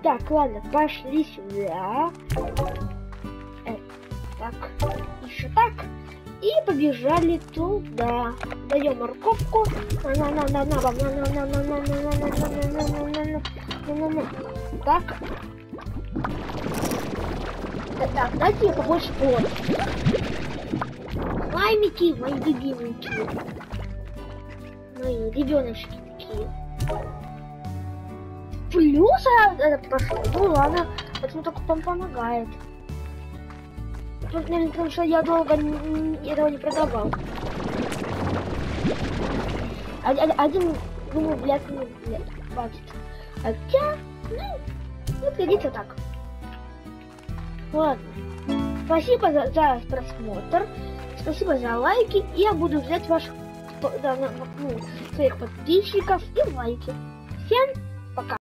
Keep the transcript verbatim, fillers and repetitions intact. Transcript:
Так, ладно, пошли сюда. Э, так, еще так. И побежали туда. Даем морковку. Так. Так, дайте мне побольше плоти. Слаймики, мои любимые. Мои ребеночки такие. Плюс это прошло. Ну ладно, это только вам помогает. Потому что я долго этого не продавал. Один, думаю, блядь, не хватит. Хотя, ну, вот годится так. Ладно. Спасибо за, за просмотр. Спасибо за лайки. Я буду ждать ваших да, ну, своих подписчиков и лайки. Всем пока.